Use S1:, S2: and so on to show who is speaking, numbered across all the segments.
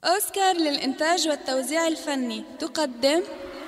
S1: أوسكار للإنتاج والتوزيع الفني تقدم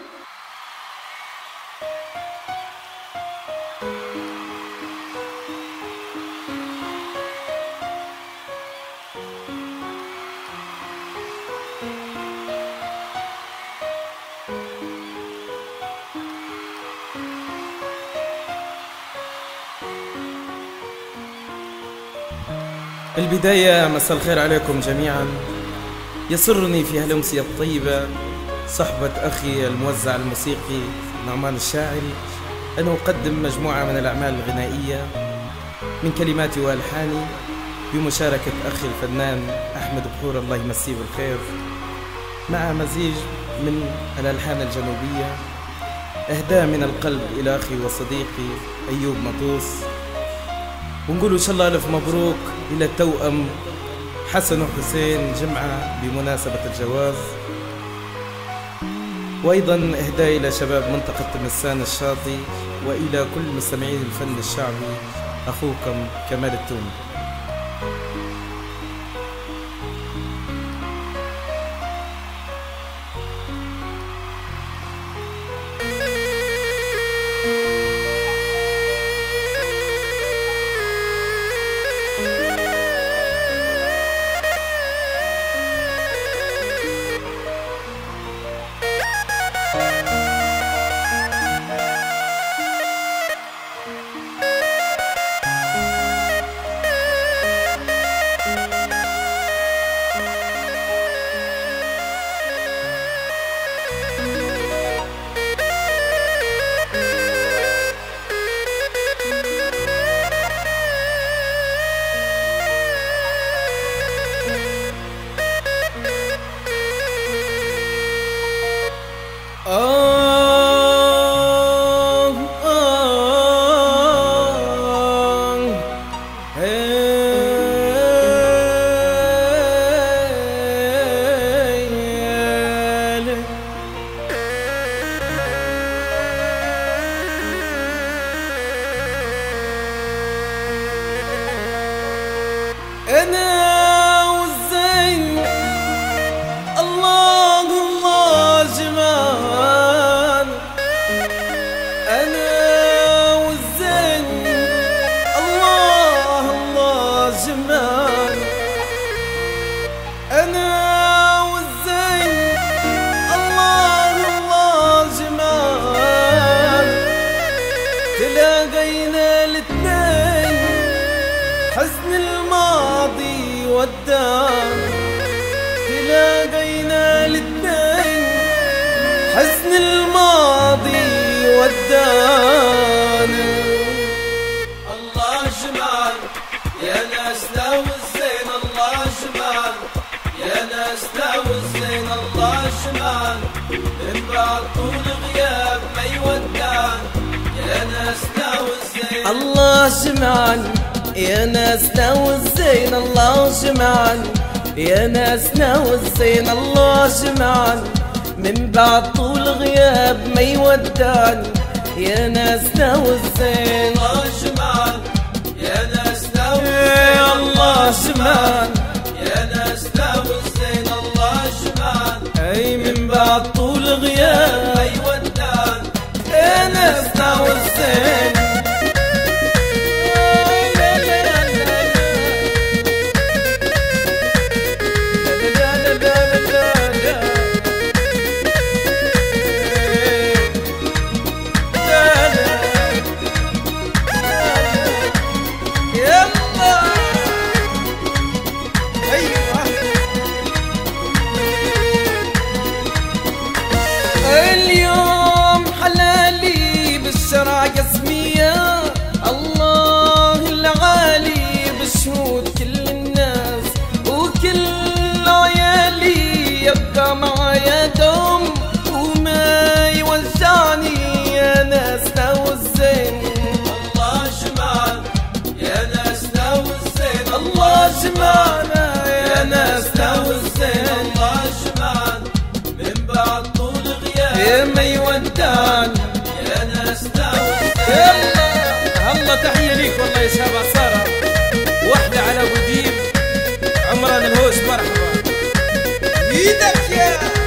S2: بالبداية مساء الخير عليكم جميعا. يسرني في هالأمسية الطيبة صحبة أخي الموزع الموسيقي نعمان الشاعري أن أقدم مجموعة من الأعمال الغنائية من كلماتي وألحاني بمشاركة أخي الفنان أحمد بحور الله يمسيه بالخير، مع مزيج من الألحان الجنوبية إهداء من القلب إلى أخي وصديقي أيوب مطوس. ونقول إن شاء الله ألف مبروك إلى التوأم حسن وحسين جمعة بمناسبة الجواز، وأيضا إهداء إلى شباب منطقة تمسان الشاطئ وإلى كل مستمعين الفن الشعبي. أخوكم كمال التوني.
S3: أنا والزين الله الله جمال، أنا والزين الله الله جمال، أنا والزين الله الله جمال. تلاقينا الاثنين حزن الماضي والدان، تلاقينا الاثنين حزن الماضي والدان. الله جمال يا ناس لو الزين، الله جمال يا ناس لو الزين، الله جمال من بعد طول غياب ما يودان. يا ناس لو الزين الله جمال يا ناس لو الزين، الله جمال يا ناس لو الزين، الله جمال من بعد طول غياب ما يودان. يا ناس لو الزين الله جمال يا ناس لو الزين، الله جمال يا ناس لو الزين، الله جمال اي من بعد طول غياب ما يودان. يا ناس لو الزين اليوم حلالي بالشرع ياسمين، ايدك يا